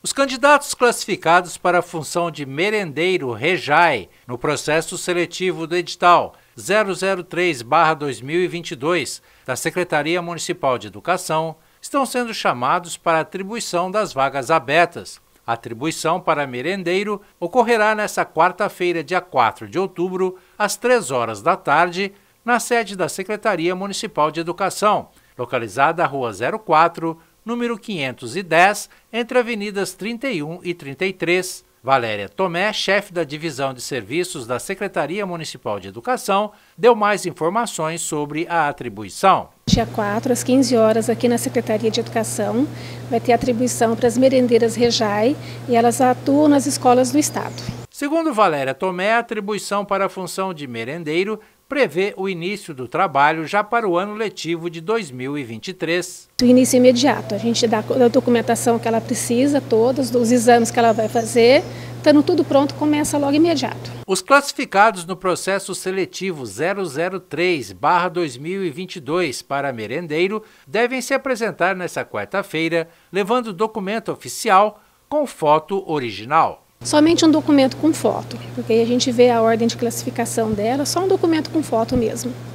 Os candidatos classificados para a função de merendeiro REJAI no processo seletivo do edital 003/2022 da Secretaria Municipal de Educação estão sendo chamados para a atribuição das vagas abertas. A atribuição para merendeiro ocorrerá nesta quarta-feira, dia 4 de outubro, às 3 horas da tarde, na sede da Secretaria Municipal de Educação, localizada na Rua 04, número 510, entre avenidas 31 e 33. Valéria Tomé, chefe da Divisão de Serviços da Secretaria Municipal de Educação, deu mais informações sobre a atribuição. Dia 4, às 15 horas, aqui na Secretaria de Educação, vai ter atribuição para as merendeiras REJAI e elas atuam nas escolas do Estado. Segundo Valéria Tomé, a atribuição para a função de merendeiro prevê o início do trabalho já para o ano letivo de 2023. O início imediato, a gente dá a documentação que ela precisa, todos, dos exames que ela vai fazer, estando tudo pronto, começa logo imediato. Os classificados no processo seletivo 003/2022 para merendeiro devem se apresentar nesta quarta-feira, levando documento oficial com foto original. Somente um documento com foto, porque aí a gente vê a ordem de classificação dela, só um documento com foto mesmo.